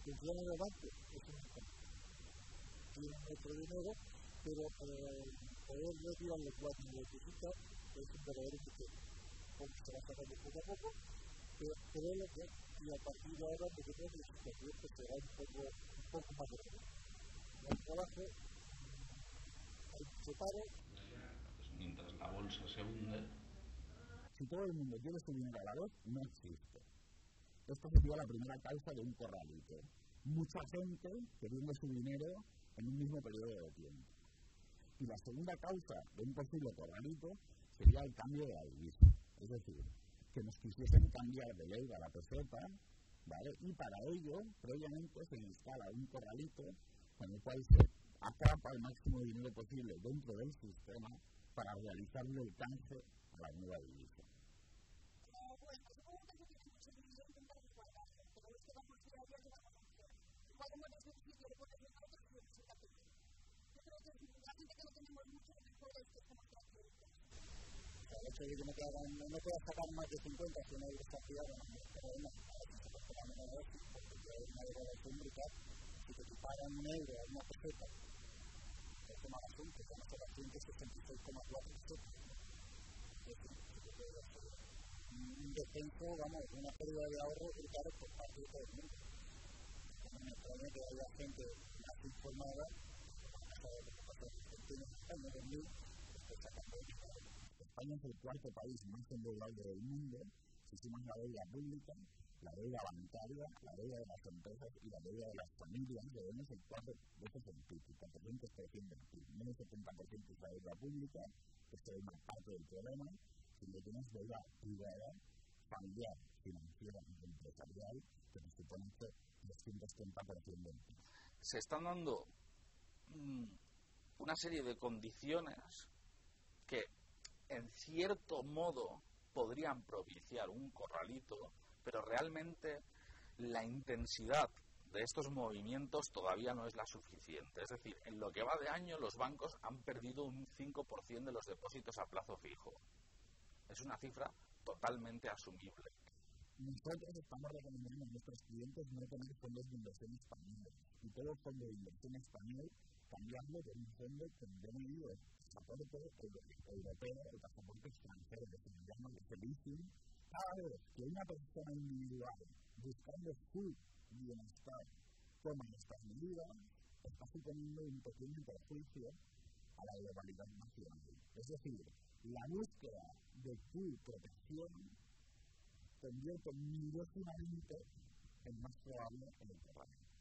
funciona en el banco es un inconveniente. Tienen nuestro dinero, pero poder retirar los cuatro que necesitan es un verdadero misterio. Porque se va sacando poco a poco, pero creo que y a partir de ahora yo creo que la situación será un poco más grave. El trabajo, hay mucho paro. Mientras la bolsa se hunde. Si todo el mundo quiere su dinero a la vez, no existe. Esto sería la primera causa de un corralito. Mucha gente queriendo su dinero en un mismo periodo de tiempo. Y la segunda causa de un posible corralito sería el cambio de la divisa. Es decir, que nos quisiesen cambiar del euro a la peseta, ¿vale? Y para ello, previamente, se instala un corralito con el cual se atrapa el máximo dinero posible dentro del sistema para realizarle el canje a la nueva divisa. Bueno, supongo que no tiene mucho dinero intentar igualarlo, pero es que vamos a ir a la opción. Igual como no es difícil de poner en otros, y resulta que yo creo que la gente que no tenemos mucho mejor es que estamos tranquilos. El hecho de que no pueda sacar más de 50 si no está fiado en el problema, a veces se puede poner menos de porque hay una devaluación brutal. Si te equiparan un euro a una peseta, es más asunto, que no se la 166,4 pesetas. Es decir, un descenso, vamos, una pérdida de ahorro brutal por parte de todo el mundo. En España que haya gente más informada, hasta lo que pasa en España 2000, pues sacando el dinero. España es el cuarto país más endeudado del mundo, si suman la deuda pública, la deuda bancaria, la deuda de las empresas y la deuda de las familias, debemos el 4 veces el PIB, el 400% del PIB, menos del 70% es la deuda pública, que es una parte del problema, sino que tenemos deuda privada, familiar, financiera y empresarial, que nos supone el 230% del PIB. Se están dando una serie de condiciones que en cierto modo podrían propiciar un corralito, pero realmente la intensidad de estos movimientos todavía no es la suficiente. Es decir, en lo que va de año los bancos han perdido un 5% de los depósitos a plazo fijo. Es una cifra totalmente asumible. Nosotros estamos recomendando a nuestros clientes no tener fondos de inversión españoles y todo fondo de inversión español cambiarlo por un fondo con DNI pasaporte europeo o pasaporte extranjero, que se llama el leasing. Cada vez que una persona individual buscando su bienestar toma estas medidas, está suponiendo un pequeño perjuicio a la globalidad nacional. Es decir, la búsqueda de tu protección convierte milésimamente en más probable en el terreno.